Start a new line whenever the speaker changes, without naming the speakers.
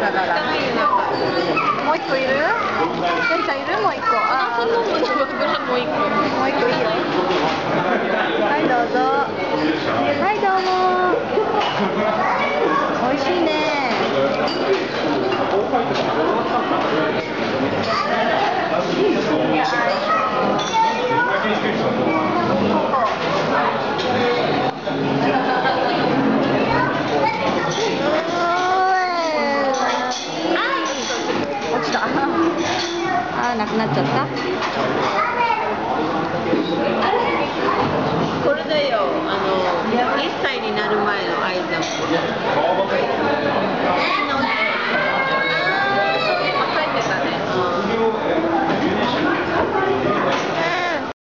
ななら。もう一個いる？やりちゃんいる？もう一個。ああ、もう一個いいよ。はいどうぞ。はいどうも。美味しいね。落ちた。あー、なくなっちゃった。